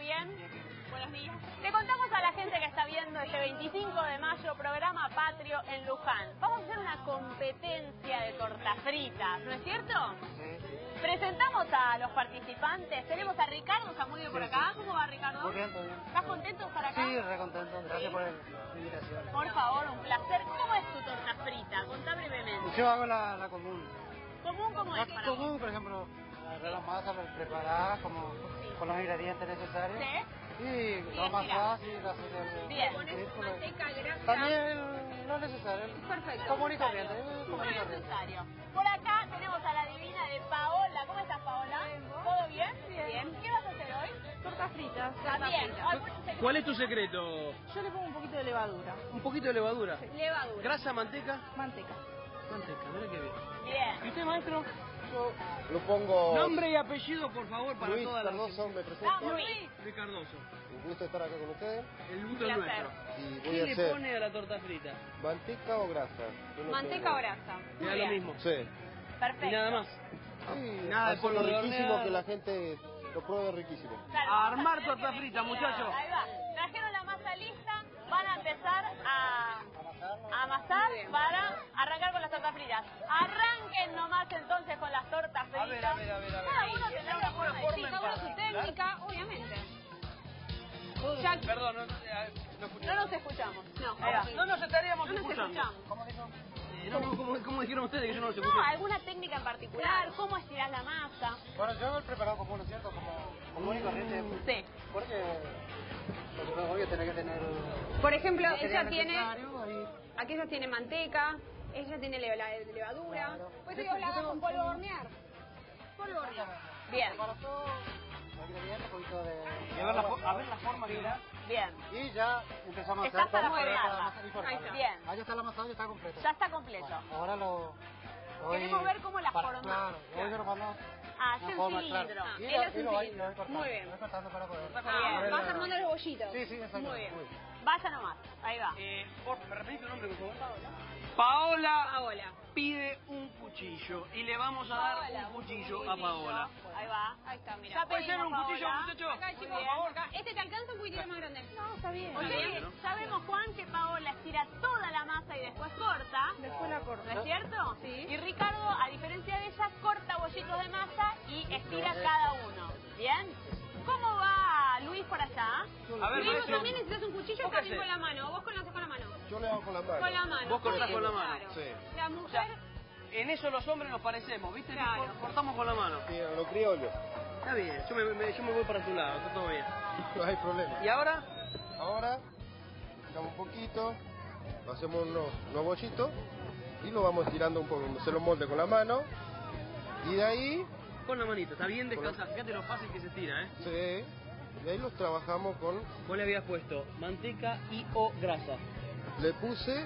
bien? Buenos días. Le contamos a la gente que está viendo este 25 de mayo, programa patrio en Luján. Vamos a hacer una competencia de tortas fritas, ¿no es cierto? Sí. Presentamos a los participantes. Tenemos a Ricardo Zamudio por acá. ¿Cómo va, Ricardo? Muy bien, todo bien. ¿Estás contento de estar acá? Sí, re contento. Gracias por la invitación. Por favor, un placer. ¿Cómo es tu torta frita? Contá brevemente. Yo hago la común. ¿Común cómo es para común, vos? por ejemplo, la masa preparada como con los ingredientes necesarios. ¿Sí? Y lo más fácil, hacer el... Bien. Manteca, grasa. También lo necesario. Perfecto. Común y corriente. Muy necesario. Por acá tenemos a la divina de Paola. ¿Cómo estás, Paola? ¿Todo bien? Bien. ¿Qué vas a hacer hoy? Tortas fritas. También. ¿Cuál es tu secreto? Yo le pongo un poquito de levadura. Un poquito de levadura. Levadura. ¿Grasa, manteca? Manteca. Manteca, mira qué bien. Bien. ¿Y usted, maestro? Yo lo pongo... Nombre y apellido, por favor, para Luis toda la Cardoso, me presento. Luis. Luis Cardoso. Un gusto estar acá con ustedes. El gusto es placer. nuestro. Y voy ¿Qué a le hacer pone a la torta frita? manteca o grasa. Yo no ¿Manteca tengo- o grasa? Me da lo mismo. Sí. Perfecto. Y nada más. Sí, Nada de hacerlo polvo de riquísimo, hornear. que la gente lo pruebe riquísimo. Claro, A vamos armar tener torta que frita, mezclar. muchachos. Ahí va. Trajeron la masa lista. Van a empezar a amasar para arrancar con las tortas fritas. Arranquen nomás entonces con las tortas fritas. A ver. Cada uno tendrá una forma forma distinta. en Cada uno su particular. técnica, obviamente. Perdón, no No escuchamos. nos escuchamos. No, ahí va. No nos estaríamos No nos escuchando. escuchamos. ¿Cómo dijeron ustedes que yo no los No, escuché? alguna técnica en particular. ¿Cómo estiras la masa? Bueno, yo hago el preparado común, ¿no es cierto? Como común y corriente. Sí. Porque obvio tiene que tener... Por ejemplo, lo que ella sea tiene, necesario, ahí. aquella tiene manteca, ella tiene levadura. Claro. Pues Yo yo la hago tengo- con polvo de hornear. Polvo de hornear. Bien. Preparo todo, los ingredientes, un poquito de... A ver la forma que da. Bien. Y ya empezamos a Está hacer para todo formarla. amasar y formar. Ahí está. Bien. Ahí está el amasado y está completo. Ya está completo. Bueno, ahora lo... voy- Queremos ver cómo la formás. Claro, voy formando Ah, una hace un forma, cilindro. claro. Y Él lo- hace y un lo voy cilindro. cortando. Muy bien. Lo voy cortando para poder... Bien. Vas armando los bollitos. Sí, exacto. Muy bien. Vaya nomás. Ahí va. ¿Me repetís tu nombre, por favor? Paola Paola. pide un cuchillo y le vamos a dar Paola, un cuchillo a Paola. Ahí va. Ahí está, mira. Ya ¿Puede ser pedimos, un cuchillo, Paola. muchachos? Acá, chicos, Muy por bien. favor. Acá. ¿Este te alcanza un poquitito más grande? No, está bien. Oye, sabemos, Juan, que Paola estira toda la masa y después corta. Después la corto. ¿No es cierto? Sí. Y Ricardo, a diferencia de ella, corta bollitos de masa y estira cada uno. ¿Bien? ¿Cómo va Luis por allá? A ver, Luis, vos maestro. también necesitas un cuchillo ¿Vos o qué también hacés? con la mano. ¿Vos con la mano? Yo le hago con la mano. Con la mano. Vos cortás Muy bien, con la mano. claro. Sí. La mujer... En eso los hombres nos parecemos, ¿viste? Claro. Cortamos con la mano. Sí, a lo criollo. Está bien, yo me voy para tu lado, está todo bien. No hay problema. ¿Y ahora? Ahora, tiramos un poquito, hacemos unos bollitos y lo vamos tirando un poco. Se lo molde con la mano y de ahí, Con la manito, está bien descansado. Fíjate lo fácil que se estira, ¿eh? sí, de ahí los trabajamos con... Vos le habías puesto manteca y o grasa. Le puse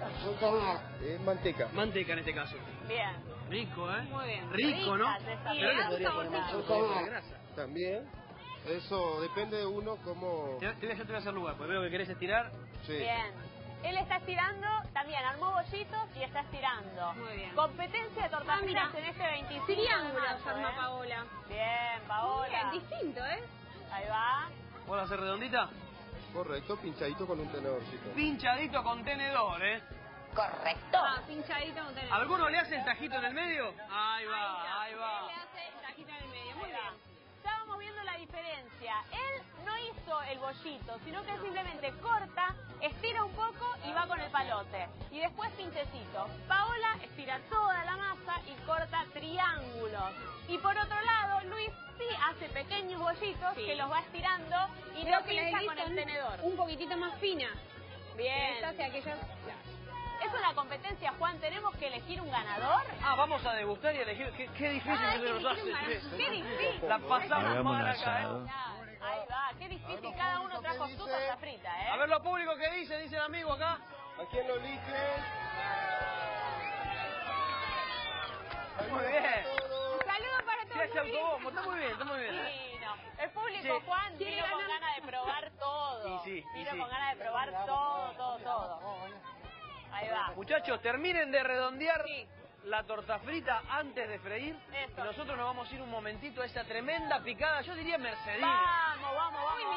manteca. Manteca en este caso. Bien. Rico, ¿eh? Muy bien. Rico, ¿no? Ricas esas. Pero le Bien, podría un poner más saborcito. de grasa. También. Eso depende de uno como... Yo te voy a hacer lugar, porque veo que querés estirar. Sí. Bien. Él está estirando, también armó bollitos y está estirando. Muy bien. Competencia de tortas Ah, mira. fritas en este 25 Triángulos de mayo, arma ¿eh? Paola. Bien, Paola. Muy bien, distinto, ¿eh? Ahí va. ¿Vos la hacer redondita? Correcto, pinchadito con un tenedorcito. Pinchadito con tenedor, ¿eh? Correcto. Ah, pinchadito con tenedor. ¿Alguno le hace el tajito en el medio? Ahí va, ahí Él va. le hace tajita en el medio. Muy Ahí va. bien. Ya vamos viendo la diferencia. Él no hizo el bollito, sino que simplemente corta, estira un poco y va con el palote. Y después pinchecito. Paola estira toda la masa y corta triángulos. Y por otro lado, Luis sí hace pequeños bollitos que los va estirando y Creo lo que las pincha de con Liz el son tenedor. un poquitito más fina. Bien. Esta hacia aquella... Es una competencia, Juan. ¿Tenemos que elegir un ganador? Ah, vamos a degustar y elegir. Qué difícil Ah, se nos hay que hace. elegir un ¡Qué difícil! La pasamos Hagamos mal un acá, asado. Ahí va, qué difícil. Cada uno trajo su torta frita, ¿eh? A ver lo público que dice el amigo acá. ¿A quién lo elige? Muy bien. Saludos para Sí, todos. ese autobombo, está muy bien, está muy bien. Divino. El público, Sí. Juan, Quiere vino con ganar. ganas de probar todo. Y sí, y Vino sí. con ganas de probar todo. Ahí va. Muchachos, terminen de redondear Sí. la torta frita antes de freír. Eso. Y nosotros nos vamos a ir un momentito a esa tremenda picada, yo diría mercedina.